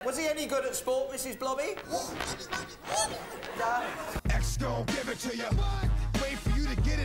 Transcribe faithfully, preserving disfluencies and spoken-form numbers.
Was he any good at sport, Missus Blobby? X gon' give it to you. Wait for you to get it.